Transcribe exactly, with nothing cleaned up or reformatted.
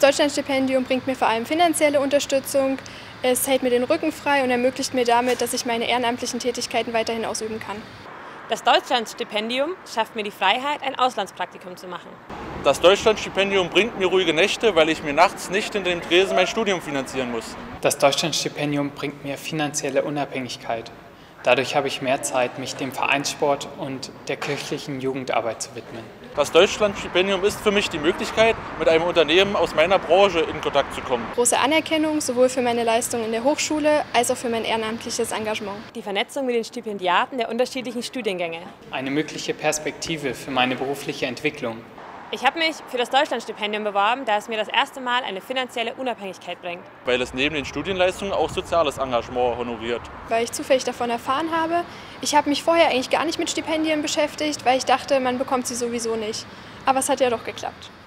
Deutschlandstipendium bringt mir vor allem finanzielle Unterstützung, es hält mir den Rücken frei und ermöglicht mir damit, dass ich meine ehrenamtlichen Tätigkeiten weiterhin ausüben kann. Das Deutschlandstipendium schafft mir die Freiheit, ein Auslandspraktikum zu machen. Das Deutschlandstipendium bringt mir ruhige Nächte, weil ich mir nachts nicht hinter dem Tresen mein Studium finanzieren muss. Das Deutschlandstipendium bringt mir finanzielle Unabhängigkeit. Dadurch habe ich mehr Zeit, mich dem Vereinssport und der kirchlichen Jugendarbeit zu widmen. Das Deutschlandstipendium ist für mich die Möglichkeit, mit einem Unternehmen aus meiner Branche in Kontakt zu kommen. Große Anerkennung sowohl für meine Leistungen in der Hochschule als auch für mein ehrenamtliches Engagement. Die Vernetzung mit den Stipendiaten der unterschiedlichen Studiengänge. Eine mögliche Perspektive für meine berufliche Entwicklung. Ich habe mich für das Deutschlandstipendium beworben, da es mir das erste Mal eine finanzielle Unabhängigkeit bringt. Weil es neben den Studienleistungen auch soziales Engagement honoriert. Weil ich zufällig davon erfahren habe. Ich habe mich vorher eigentlich gar nicht mit Stipendien beschäftigt, weil ich dachte, man bekommt sie sowieso nicht. Aber es hat ja doch geklappt.